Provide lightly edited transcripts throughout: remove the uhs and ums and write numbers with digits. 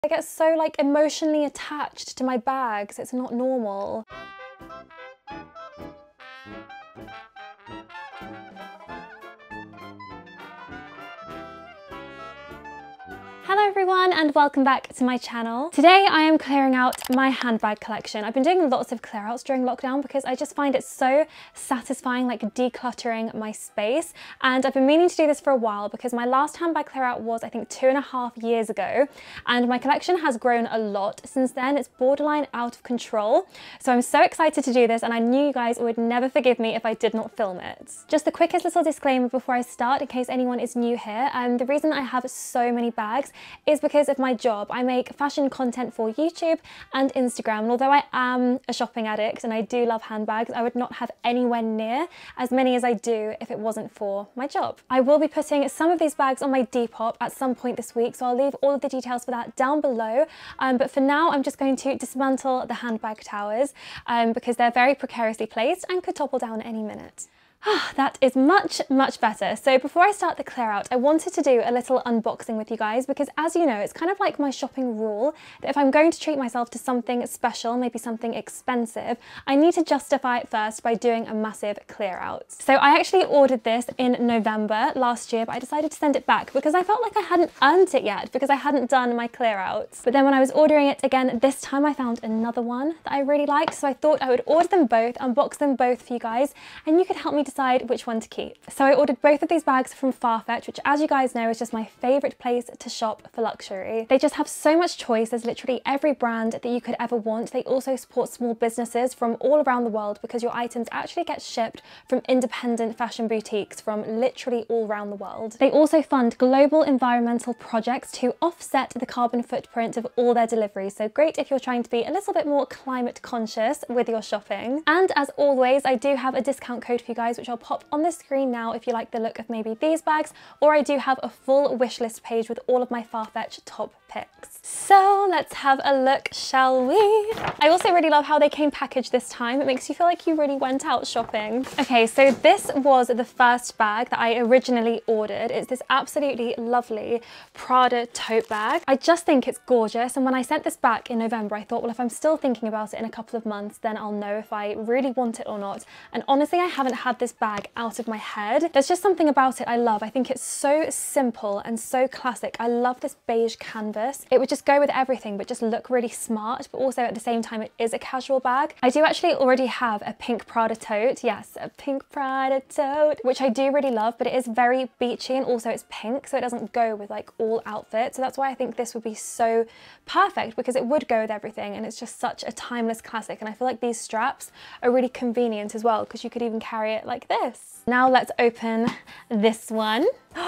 I get so like emotionally attached to my bags, it's not normal. Hello everyone and welcome back to my channel. Today I am clearing out my handbag collection. I've been doing lots of clear outs during lockdown because I just find it so satisfying, like decluttering my space. And I've been meaning to do this for a while because my last handbag clear out was I think 2.5 years ago, and my collection has grown a lot since then. It's borderline out of control. So I'm so excited to do this, and I knew you guys would never forgive me if I did not film it. Just the quickest little disclaimer before I start in case anyone is new here. The reason I have so many bags is because of my job. I make fashion content for YouTube and Instagram, and although I am a shopping addict and I do love handbags, I would not have anywhere near as many as I do if it wasn't for my job. I will be putting some of these bags on my Depop at some point this week, so I'll leave all of the details for that down below, but for now I'm just going to dismantle the handbag towers because they're very precariously placed and could topple down any minute. That is much better. So before I start the clear out, I wanted to do a little unboxing with you guys because, as you know, it's kind of like my shopping rule that if I'm going to treat myself to something special, maybe something expensive, I need to justify it first by doing a massive clear out. So I actually ordered this in November last year, but I decided to send it back because I felt like I hadn't earned it yet because I hadn't done my clear outs. But then when I was ordering it again this time, I found another one that I really liked, so I thought I would order them both, unbox them both for you guys, and you could help me decide which one to keep. So I ordered both of these bags from FARFETCH, which, as you guys know, is just my favourite place to shop for luxury. They just have so much choice. There's literally every brand that you could ever want. They also support small businesses from all around the world because your items actually get shipped from independent fashion boutiques from literally all around the world. They also fund global environmental projects to offset the carbon footprint of all their deliveries. So great if you're trying to be a little bit more climate conscious with your shopping. And as always, I do have a discount code for you guys, which I'll pop on the screen now if you like the look of maybe these bags, or I do have a full wish list page with all of my FARFETCH top picks. So let's have a look, shall we? I also really love how they came packaged this time. It makes you feel like you really went out shopping. Okay, so this was the first bag that I originally ordered. It's this absolutely lovely Prada tote bag. I just think it's gorgeous, and when I sent this back in November, I thought, well, if I'm still thinking about it in a couple of months, then I'll know if I really want it or not. And honestly, I haven't had this bag out of my head. There's just something about it I love. I think it's so simple and so classic. I love this beige canvas. It would just go with everything but just look really smart, but also at the same time it is a casual bag. I do actually already have a pink Prada tote. Yes, a pink Prada tote, which I do really love, but it is very beachy and also it's pink, so it doesn't go with like all outfits. So that's why I think this would be so perfect, because it would go with everything and it's just such a timeless classic. And I feel like these straps are really convenient as well because you could even carry it like this. Now let's open this one.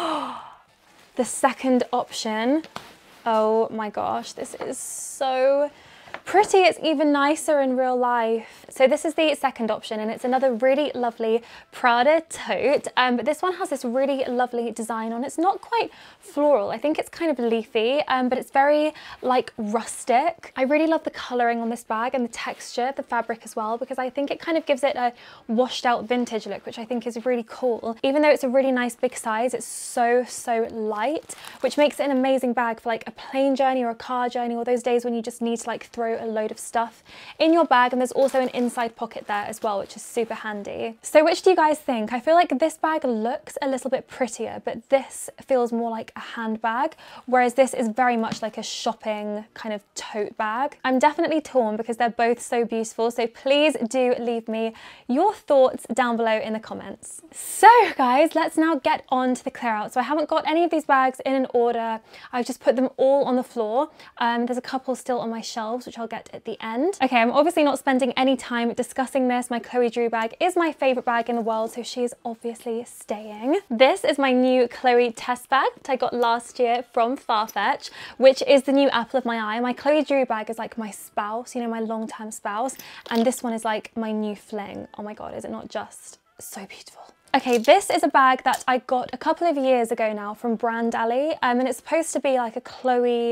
The second option. Oh my gosh, this is so pretty. It's even nicer in real life. So this is the second option, and it's another really lovely Prada tote, but this one has this really lovely design on. It's not quite floral. I think it's kind of leafy, but it's very like rustic. I really love the colouring on this bag and the texture, the fabric as well, because I think it kind of gives it a washed out vintage look, which I think is really cool. Even though it's a really nice big size, it's so light, which makes it an amazing bag for like a plane journey or a car journey, or those days when you just need to like throw a load of stuff in your bag. And there's also an inside pocket there as well, which is super handy. So which do you guys think? I feel like this bag looks a little bit prettier, but this feels more like a handbag, whereas this is very much like a shopping kind of tote bag. I'm definitely torn because they're both so beautiful, so please do leave me your thoughts down below in the comments. So guys, let's now get on to the clear out. So I haven't got any of these bags in an order. I've just put them all on the floor. There's a couple still on my shelves, which I'll get at the end. Okay, I'm obviously not spending any time discussing this. My Chloe Drew bag is my favorite bag in the world, so she is obviously staying. This is my new Chloe test bag that I got last year from FARFETCH, which is the new apple of my eye. My Chloe Drew bag is like my spouse, you know, my long-term spouse, and this one is like my new fling. Oh my god, is it not just so beautiful? Okay, this is a bag that I got a couple of years ago now from Brand Alley, and it's supposed to be like a Chloe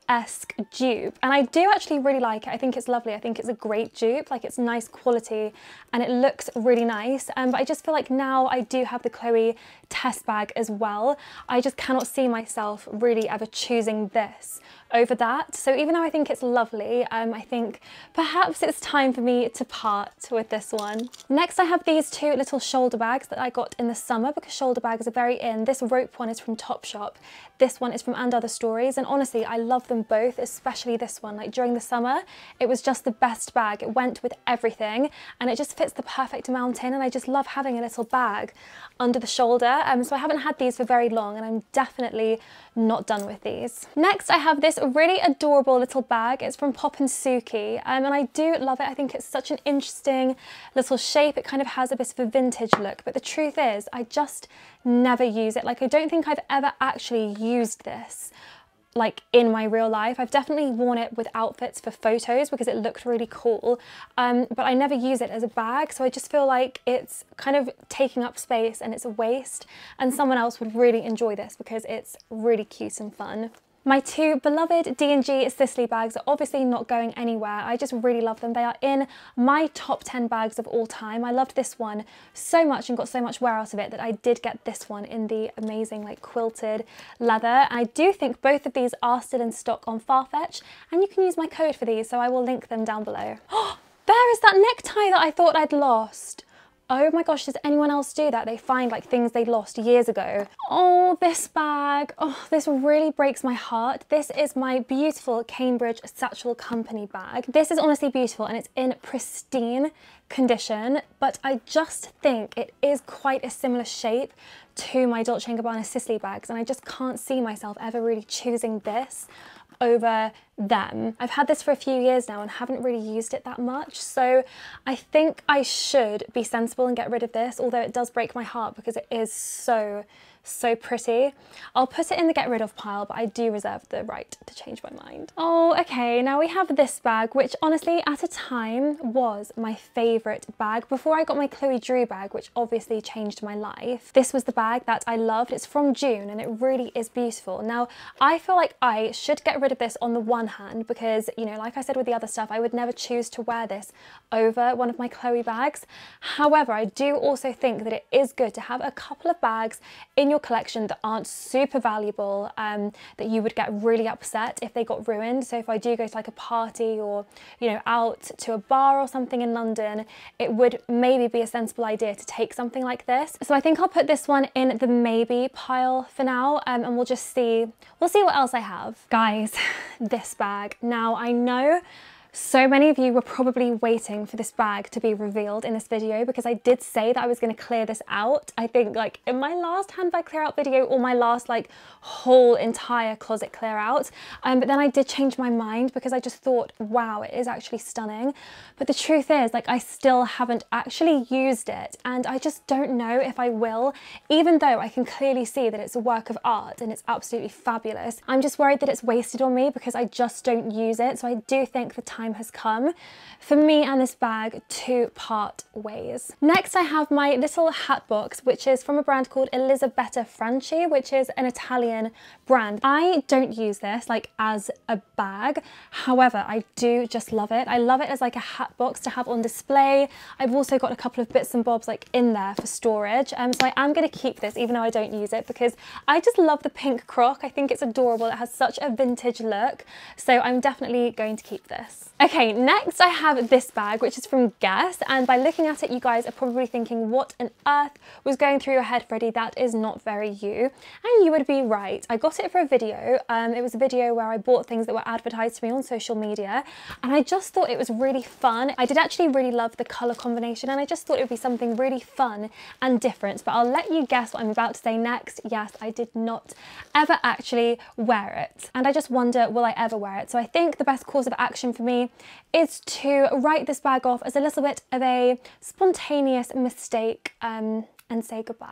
Handbag-esque dupe, and I do actually really like it. I think it's lovely. I think it's a great dupe, like it's nice quality and it looks really nice, but I just feel like now I do have the Chloe test bag as well. I just cannot see myself really ever choosing this over that. So even though I think it's lovely, I think perhaps it's time for me to part with this one. Next I have these two little shoulder bags that I got in the summer because shoulder bags are very in. This rope one is from Topshop. This one is from And Other Stories, and honestly I love them both, especially this one. Like during the summer it was just the best bag. It went with everything and it just fits the perfect amount in, and I just love having a little bag under the shoulder. So I haven't had these for very long and I'm definitely not done with these. Next I have this really adorable little bag. It's from Pop and Suki, and I do love it. I think it's such an interesting little shape. It kind of has a bit of a vintage look, but the truth is I just never use it. Like I don't think I've ever actually used this like in my real life. I've definitely worn it with outfits for photos because it looked really cool, but I never use it as a bag, so I just feel like it's kind of taking up space and it's a waste, and someone else would really enjoy this because it's really cute and fun. My two beloved D&G Sisley bags are obviously not going anywhere. I just really love them. They are in my top 10 bags of all time. I loved this one so much and got so much wear out of it that I did get this one in the amazing like quilted leather. And I do think both of these are still in stock on FARFETCH, and you can use my code for these, so I will link them down below. Oh, there is that necktie that I thought I'd lost. Oh my gosh, does anyone else do that? They find like things they lost years ago. Oh, this bag. Oh, this really breaks my heart. This is my beautiful Cambridge Satchel Company bag. This is honestly beautiful and it's in pristine condition, but I just think it is quite a similar shape to my Dolce & Gabbana Sisley bags, and I just can't see myself ever really choosing this over them. I've had this for a few years now and haven't really used it that much, so I think I should be sensible and get rid of this, although it does break my heart because it is so pretty. I'll put it in the get rid of pile, but I do reserve the right to change my mind. Oh, okay, now we have this bag, which honestly at a time was my favourite bag before I got my Chloe Drew bag, which obviously changed my life. This was the bag that I loved. It's from June and it really is beautiful. Now, I feel like I should get rid of this on the one hand because, you know, like I said with the other stuff, I would never choose to wear this over one of my Chloe bags. However, I do also think that it is good to have a couple of bags in your collection that aren't super valuable, that you would get really upset if they got ruined. So if I do go to like a party or, you know, out to a bar or something in London, it would maybe be a sensible idea to take something like this. So I think I'll put this one in the maybe pile for now, and we'll see what else I have. Guys, this bag. Now I know so many of you were probably waiting for this bag to be revealed in this video because I did say that I was going to clear this out. I think like in my last handbag clear out video or my last like whole entire closet clear out, but then I did change my mind because I just thought, wow, it is actually stunning. But the truth is, like, I still haven't actually used it and I just don't know if I will, even though I can clearly see that it's a work of art and it's absolutely fabulous. I'm just worried that it's wasted on me because I just don't use it. So I do think the time has come for me and this bag to part ways. Next I have my little hat box, which is from a brand called Elisabetta Franchi, which is an Italian brand. I don't use this like as a bag, however I do just love it. I love it as like a hat box to have on display. I've also got a couple of bits and bobs like in there for storage, so I am going to keep this even though I don't use it because I just love the pink croc. I think it's adorable. It has such a vintage look, so I'm definitely going to keep this. Okay, next I have this bag, which is from Guess, and by looking at it you guys are probably thinking, what on earth was going through your head, Freddie? That is not very you. And you would be right. I got it for a video. It was a video where I bought things that were advertised to me on social media, and I just thought it was really fun. I did actually really love the colour combination, and I just thought it would be something really fun and different, but I'll let you guess what I'm about to say next. Yes, I did not ever actually wear it, and I just wonder, will I ever wear it? So I think the best course of action for me is to write this bag off as a little bit of a spontaneous mistake and say goodbye.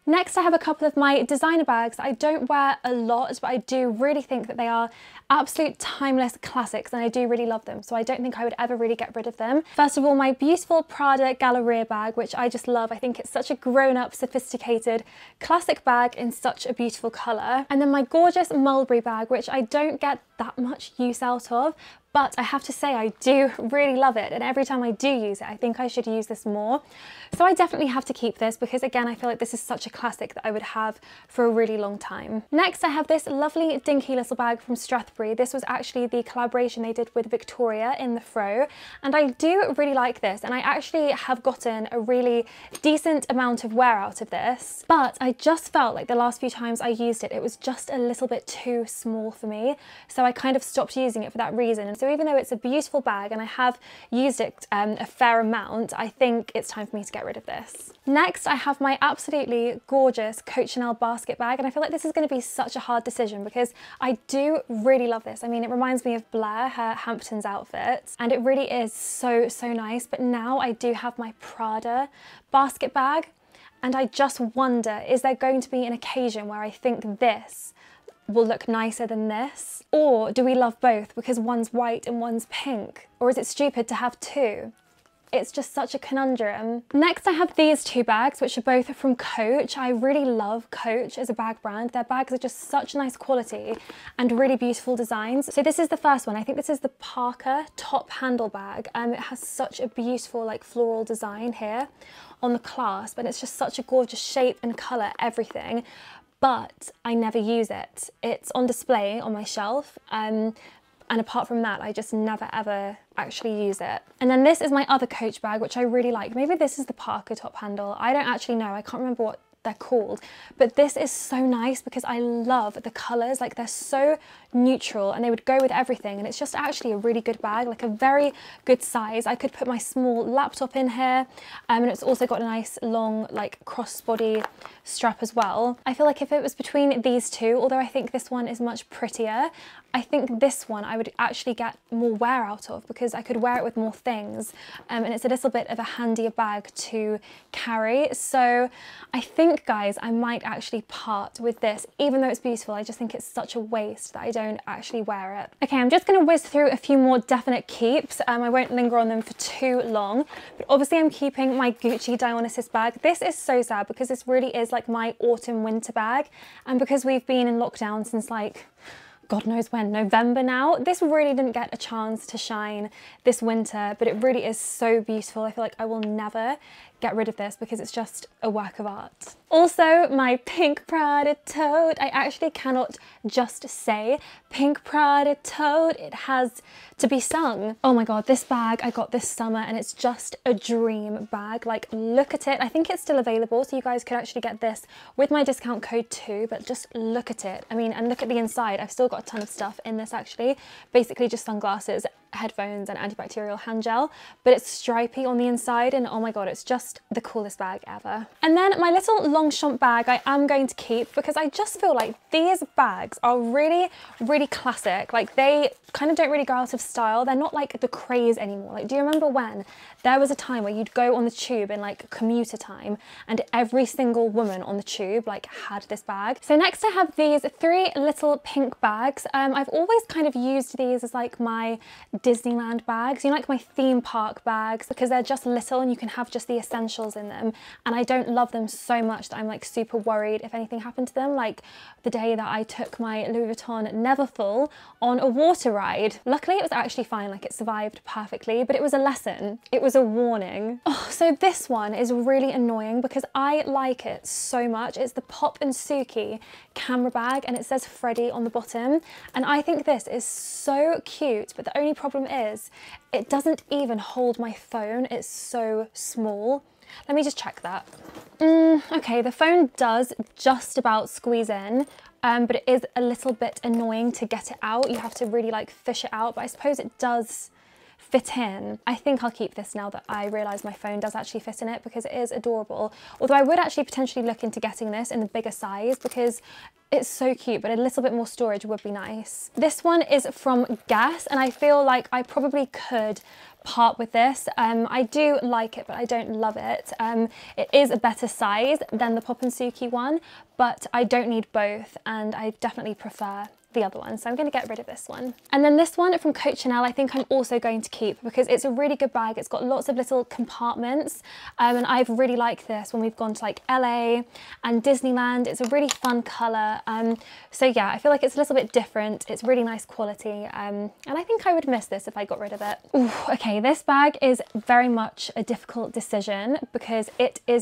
Next, I have a couple of my designer bags that I don't wear a lot, but I do really think that they are absolute timeless classics and I do really love them. So I don't think I would ever really get rid of them. First of all, my beautiful Prada Galleria bag, which I just love. I think it's such a grown-up, sophisticated, classic bag in such a beautiful colour. And then my gorgeous Mulberry bag, which I don't get that much use out of, but I have to say I do really love it, and every time I do use it I think I should use this more. So I definitely have to keep this because again I feel like this is such a classic that I would have for a really long time. Next I have this lovely dinky little bag from Strathbury. This was actually the collaboration they did with Victoria in the Fro, and I do really like this, and I actually have gotten a really decent amount of wear out of this, but I just felt like the last few times I used it, it was just a little bit too small for me, so I kind of stopped using it for that reason. And so even though it's a beautiful bag and I have used it a fair amount, I think it's time for me to get rid of this. Next, I have my absolutely gorgeous Coach Chanel basket bag, and I feel like this is going to be such a hard decision because I do really love this. I mean, it reminds me of Blair, her Hamptons outfit, and it really is so nice. But now I do have my Prada basket bag, and I just wonder, is there going to be an occasion where I think this will look nicer than this? Or do we love both because one's white and one's pink? Or is it stupid to have two? It's just such a conundrum. Next I have these two bags, which are both from Coach. I really love Coach as a bag brand. Their bags are just such nice quality and really beautiful designs. So this is the first one. I think this is the Parker top handle bag. It has such a beautiful like floral design here on the clasp, and it's just such a gorgeous shape and colour, everything. But I never use it. It's on display on my shelf, and apart from that I just never ever actually use it. And then this is my other Coach bag, which I really like. Maybe this is the Parker top handle. I don't actually know, I can't remember what they're called, but this is so nice because I love the colours. Like, they're so neutral and they would go with everything, and it's just actually a really good bag, like a very good size. I could put my small laptop in here, and it's also got a nice long like crossbody strap as well. I feel like if it was between these two, although I think this one is much prettier, I think this one I would actually get more wear out of because I could wear it with more things, and it's a little bit of a handier bag to carry. So I think, guys, I might actually part with this. Even though it's beautiful, I just think it's such a waste that I don't actually wear it. Okay, I'm just going to whiz through a few more definite keeps. I won't linger on them for too long, but obviously I'm keeping my Gucci Dionysus bag. This is so sad because this really is like my autumn winter bag, and because we've been in lockdown since like God knows when, November now. This really didn't get a chance to shine this winter, but it really is so beautiful. I feel like I will never get rid of this because it's just a work of art. Also, my pink Prada tote. I actually cannot just say pink Prada tote. It has to be sung. Oh my God, this bag I got this summer and it's just a dream bag. Like, look at it. I think it's still available, so you guys could actually get this with my discount code too, but just look at it. I mean, and look at the inside. I've still got a ton of stuff in this actually. Basically just sunglasses, headphones and antibacterial hand gel, but it's stripy on the inside, and oh my God, it's just the coolest bag ever. And then my little Longchamp bag I am going to keep because I just feel like these bags are really classic. Like, they kind of don't really go out of style. They're not like the craze anymore. Like, do you remember when there was a time where you'd go on the tube in like commuter time and every single woman on the tube like had this bag? So next I have these three little pink bags. I've always kind of used these as like my Disneyland bags, you know, like my theme park bags, because they're just little and you can have just the essentials in them, and I don't love them so much that I'm like super worried if anything happened to them, like the day that I took my Louis Vuitton Neverfull on a water ride. Luckily it was actually fine, like it survived perfectly, but it was a lesson, it was a warning. Oh, so this one is really annoying because I like it so much. It's the Pop and Suki camera bag and it says Freddy on the bottom, and I think this is so cute, but the only problem is it doesn't even hold my phone. It's so small. Let me just check that. Okay, the phone does just about squeeze in, but it is a little bit annoying to get it out. You have to really like fish it out, but I suppose it does fit in. I think I'll keep this now that I realise my phone does actually fit in it because it is adorable. Although I would actually potentially look into getting this in the bigger size because it's so cute, but a little bit more storage would be nice. This one is from Guess, and I feel like I probably could part with this. I do like it, but I don't love it. It is a better size than the Pop and Suki one, but I don't need both, and I definitely prefer the other one, so I'm going to get rid of this one. And then this one from Coach Chanel, I think I'm also going to keep because it's a really good bag. It's got lots of little compartments, and I've really liked this when we've gone to like LA and Disneyland. It's a really fun colour, so yeah, I feel like it's a little bit different. It's really nice quality, and I think I would miss this if I got rid of it. Ooh, okay, this bag is very much a difficult decision because it is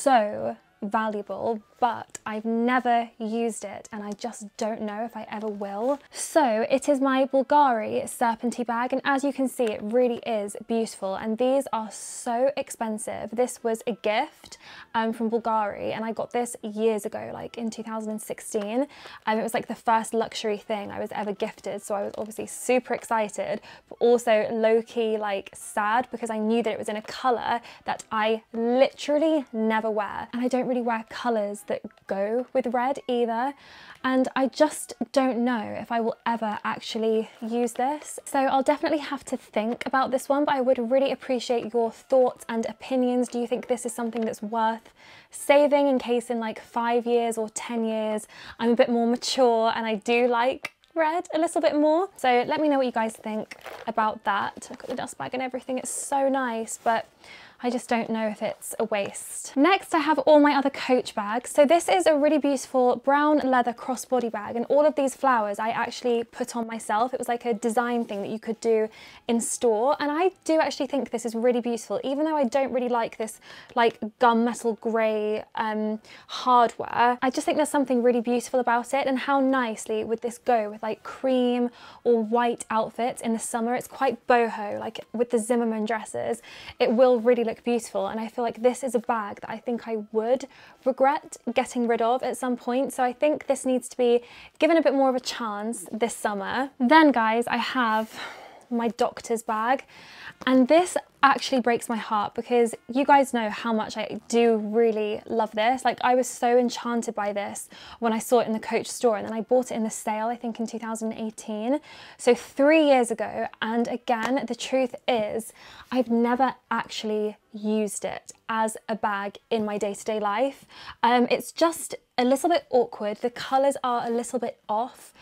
so valuable, but I've never used it and I just don't know if I ever will. So it is my Bulgari Serpentine bag, and as you can see, it really is beautiful, and these are so expensive. This was a gift from Bulgari, and I got this years ago, like in 2016. It was like the first luxury thing I was ever gifted, so I was obviously super excited, but also low-key like sad because I knew that it was in a colour that I literally never wear, and I don't really wear colours that go with red either, and I just don't know if I will ever actually use this. So I'll definitely have to think about this one, but I would really appreciate your thoughts and opinions. Do you think this is something that's worth saving in case in like 5 years or 10 years I'm a bit more mature and I do like red a little bit more? So let me know what you guys think about that. I've got the dust bag and everything, it's so nice, but I just don't know if it's a waste. Next, I have all my other Coach bags. So this is a really beautiful brown leather crossbody bag, and all of these flowers I actually put on myself. It was like a design thing that you could do in store, and I do actually think this is really beautiful, even though I don't really like this like gunmetal grey hardware. I just think there's something really beautiful about it, and how nicely would this go with like cream or white outfits in the summer. It's quite boho, like with the Zimmermann dresses. It will really look beautiful, and I feel like this is a bag that I think I would regret getting rid of at some point, so I think this needs to be given a bit more of a chance this summer. Then guys, I have my doctor's bag, and this actually breaks my heart because you guys know how much I do really love this. Like, I was so enchanted by this when I saw it in the Coach store, and then I bought it in the sale, I think in 2018, so 3 years ago. And again, the truth is I've never actually used it as a bag in my day-to-day life. It's just a little bit awkward. The colours are a little bit off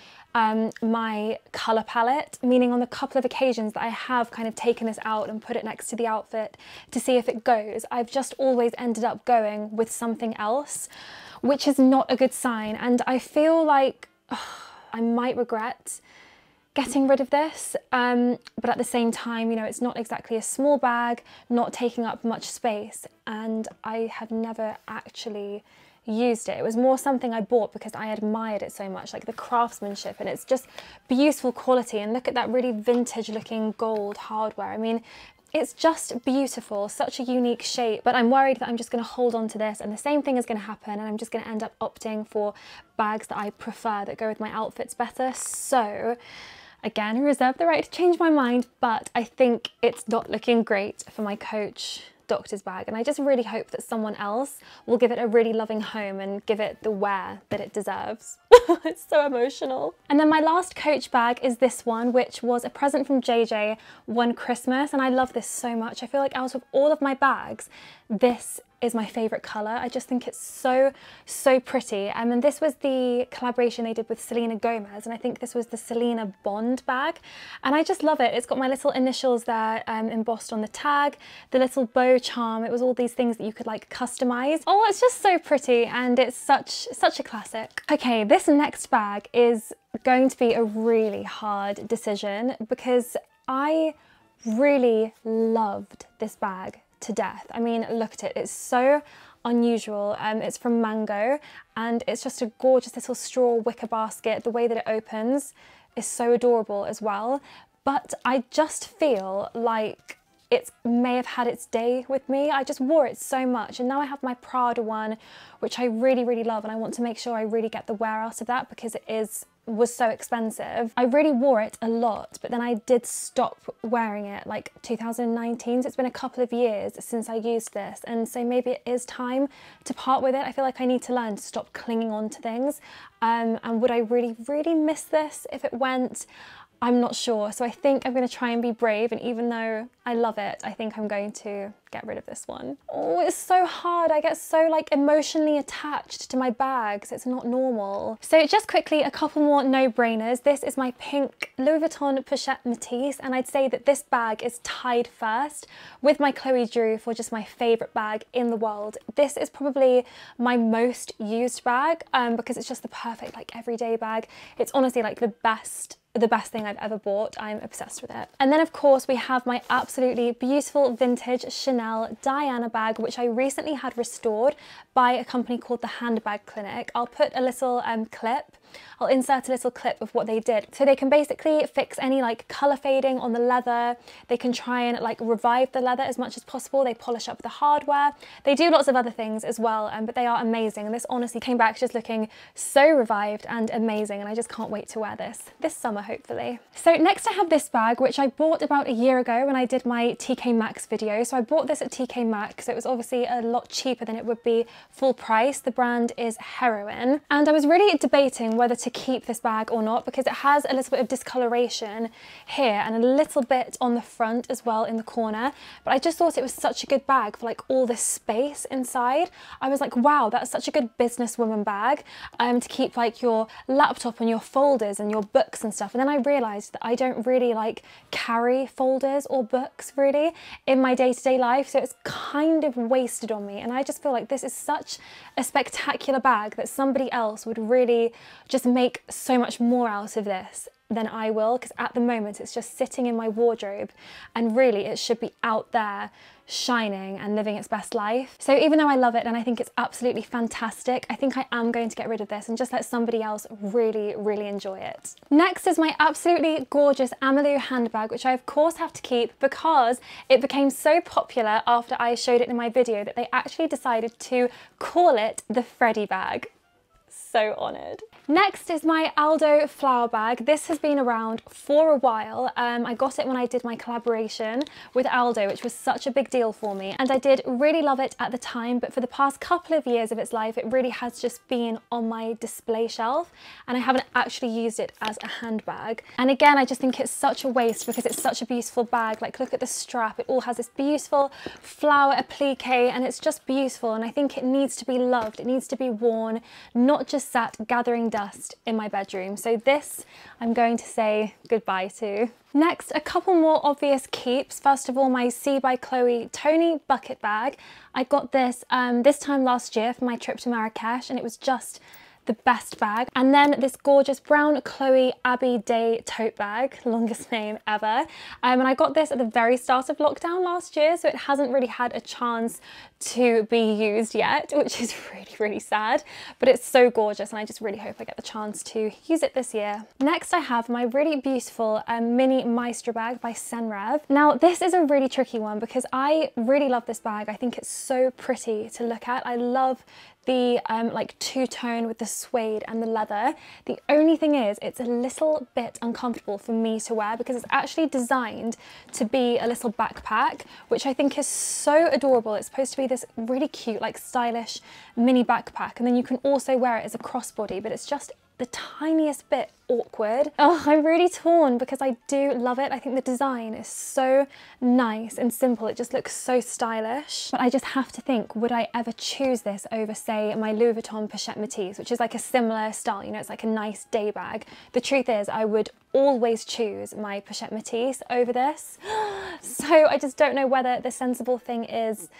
my colour palette, meaning on the couple of occasions that I have kind of taken this out and put it next to the outfit to see if it goes, I've just always ended up going with something else, which is not a good sign, and I feel like I might regret getting rid of this, but at the same time, you know, it's not exactly a small bag, not taking up much space, and I have never actually used it. It was more something I bought because I admired it so much, like the craftsmanship, and it's just beautiful quality, and look at that really vintage looking gold hardware. I mean, it's just beautiful, such a unique shape, but I'm worried that I'm just going to hold on to this and the same thing is going to happen, and I'm just going to end up opting for bags that I prefer, that go with my outfits better. So again, I reserve the right to change my mind, but I think it's not looking great for my Coach doctor's bag, and I just really hope that someone else will give it a really loving home and give it the wear that it deserves. It's so emotional. And then my last Coach bag is this one, which was a present from JJ one Christmas, and I love this so much. I feel like out of all of my bags, this is my favourite colour. I just think it's so pretty. And this was the collaboration they did with Selena Gomez, and I think this was the Selena Bond bag, and I just love it. It's got my little initials there embossed on the tag, the little bow charm. It was all these things that you could like customise. Oh, it's just so pretty, and it's such a classic. Okay, this next bag is going to be a really hard decision because I really loved this bag to death. I mean, look at it, it's so unusual. It's from Mango, and it's just a gorgeous little straw wicker basket. The way that it opens is so adorable as well, but I just feel like it may have had its day with me. I just wore it so much, and now I have my Prada one, which I really love, and I want to make sure I really get the wear out of that because it was so expensive. I really wore it a lot, but then I did stop wearing it like 2019, so it's been a couple of years since I used this, and so maybe it is time to part with it. I feel like I need to learn to stop clinging on to things, and would I really miss this if it went? I'm not sure. So I think I'm going to try and be brave, and even though I love it, I think I'm going to get rid of this one. Oh, it's so hard. I get so like emotionally attached to my bags. It's not normal. So just quickly, a couple more no-brainers. This is my pink Louis Vuitton Pochette Matisse, and I'd say that this bag is tied first with my Chloe Drew for just my favorite bag in the world. This is probably my most used bag because it's just the perfect like everyday bag. It's honestly like the best thing I've ever bought. I'm obsessed with it. And then of course we have my absolutely beautiful vintage Chanel Diana bag, which I recently had restored by a company called the Handbag Clinic. I'll put a little clip. I'll insert a little clip of what they did. So they can basically fix any like color fading on the leather. They can try and like revive the leather as much as possible. They polish up the hardware. They do lots of other things as well, but they are amazing. And this honestly came back just looking so revived and amazing. And I just can't wait to wear this summer, hopefully. So next I have this bag, which I bought about a year ago when I did my TK Maxx video. So I bought this at TK Maxx. So it was obviously a lot cheaper than it would be full price. The brand is Heroin. And I was really debating whether to keep this bag or not, because it has a little bit of discoloration here and a little bit on the front as well in the corner, but I just thought it was such a good bag for like all this space inside. I was like, wow, that's such a good businesswoman bag to keep like your laptop and your folders and your books and stuff. And then I realized that I don't really like carry folders or books really in my day-to-day life, so it's kind of wasted on me. And I just feel like this is such a spectacular bag that somebody else would really just make so much more out of this than I will, because at the moment it's just sitting in my wardrobe and really it should be out there shining and living its best life. So even though I love it and I think it's absolutely fantastic, I think I am going to get rid of this and just let somebody else really, really enjoy it. Next is my absolutely gorgeous Amalou handbag, which I of course have to keep because it became so popular after I showed it in my video that they actually decided to call it the Freddy bag. So honoured. Next is my Aldo flower bag. This has been around for a while. I got it when I did my collaboration with Aldo, which was such a big deal for me. And I did really love it at the time, but for the past couple of years of its life, it really has just been on my display shelf and I haven't actually used it as a handbag. And again, I just think it's such a waste because it's such a beautiful bag. Like, look at the strap. It all has this beautiful flower applique and it's just beautiful. And I think it needs to be loved. It needs to be worn, not just sat gathering dust in my bedroom. So this I'm going to say goodbye to. Next, a couple more obvious keeps. First of all, my C by Chloe Tony bucket bag. I got this this time last year for my trip to Marrakesh and it was just the best bag. And then this gorgeous brown Chloe Abbey Day tote bag, longest name ever. And I got this at the very start of lockdown last year, so it hasn't really had a chance to be used yet, which is really, really sad, but it's so gorgeous and I just really hope I get the chance to use it this year. Next, I have my really beautiful mini Maestro bag by Senrev. Now, this is a really tricky one because I really love this bag. I think it's so pretty to look at. I love the like two-tone with the suede and the leather. The only thing is it's a little bit uncomfortable for me to wear because it's actually designed to be a little backpack, which I think is so adorable. It's supposed to be this really cute, like stylish mini backpack, and then you can also wear it as a crossbody, but it's just the tiniest bit awkward. Oh, I'm really torn because I do love it. I think the design is so nice and simple. It just looks so stylish. But I just have to think, would I ever choose this over, say, my Louis Vuitton Pochette Matisse, which is like a similar style, you know, it's like a nice day bag. The truth is I would always choose my Pochette Matisse over this. So I just don't know whether the sensible thing is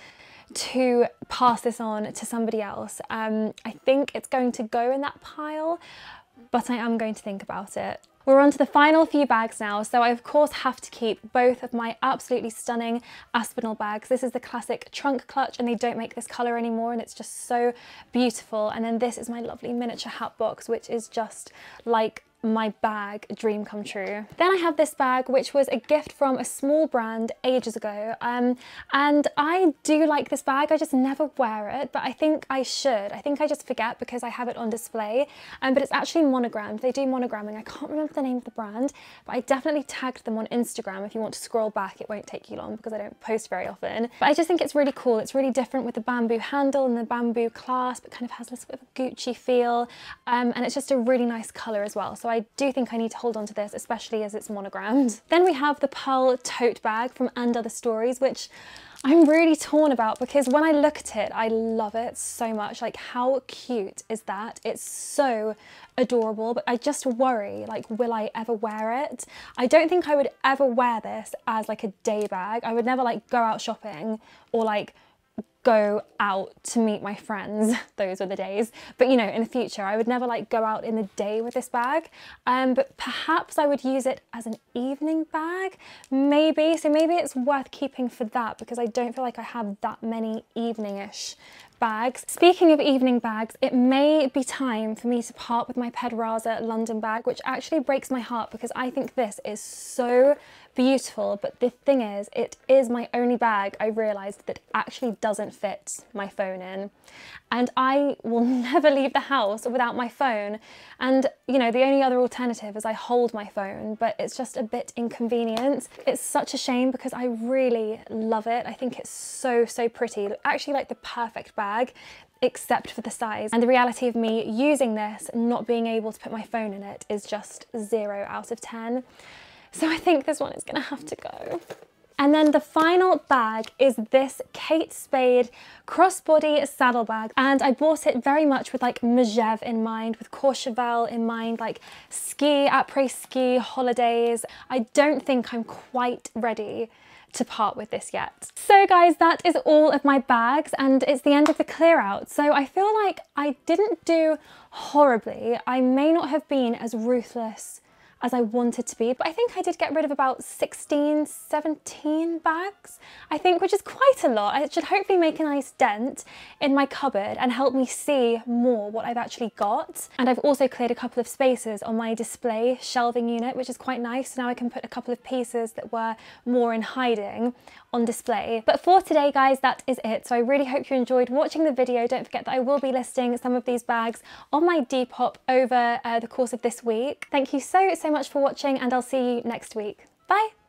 to pass this on to somebody else. I think it's going to go in that pile, but I am going to think about it. We're on to the final few bags now, so I of course have to keep both of my absolutely stunning Aspinall bags. This is the classic trunk clutch and they don't make this colour anymore and it's just so beautiful. And then this is my lovely miniature hat box, which is just like my bag dream come true. Then I have this bag, which was a gift from a small brand ages ago, and I do like this bag. I just never wear it, but I think I should. I think I just forget because I have it on display, but it's actually monogrammed. They do monogramming. I can't remember the name of the brand, but I definitely tagged them on Instagram. If you want to scroll back, it won't take you long because I don't post very often, but I just think it's really cool. It's really different with the bamboo handle and the bamboo clasp. It kind of has a little bit of a Gucci feel, and it's just a really nice colour as well. So I do think I need to hold on to this, especially as it's monogrammed. Then we have the pearl tote bag from And Other Stories, which I'm really torn about because when I look at it, I love it so much. Like, how cute is that? It's so adorable, but I just worry, like, will I ever wear it? I don't think I would ever wear this as like a day bag. I would never like go out shopping or like go out to meet my friends. Those were the days. But you know, in the future, I would never like go out in the day with this bag. But perhaps I would use it as an evening bag, maybe. So maybe it's worth keeping for that because I don't feel like I have that many evening-ish bags. Speaking of evening bags, it may be time for me to part with my Pedraza London bag, which actually breaks my heart because I think this is so beautiful, but the thing is, it is my only bag I realised that actually doesn't fit my phone in. And I will never leave the house without my phone. And you know, the only other alternative is I hold my phone, but it's just a bit inconvenient. It's such a shame because I really love it. I think it's so, so pretty. Actually like the perfect bag, except for the size. And the reality of me using this, not being able to put my phone in it, is just 0 out of 10. So I think this one is gonna have to go. And then the final bag is this Kate Spade crossbody saddlebag. And I bought it very much with like Megève in mind, with Courchevel in mind, like ski, après-ski, holidays. I don't think I'm quite ready to part with this yet. So guys, that is all of my bags and it's the end of the clear out. So I feel like I didn't do horribly. I may not have been as ruthless as I wanted to be, but I think I did get rid of about 16, 17 bags, I think, which is quite a lot. It should hopefully make a nice dent in my cupboard and help me see more what I've actually got. And I've also cleared a couple of spaces on my display shelving unit, which is quite nice. So now I can put a couple of pieces that were more in hiding on display. But for today, guys, that is it. So I really hope you enjoyed watching the video. Don't forget that I will be listing some of these bags on my Depop over the course of this week. Thank you so much for watching and I'll see you next week. Bye.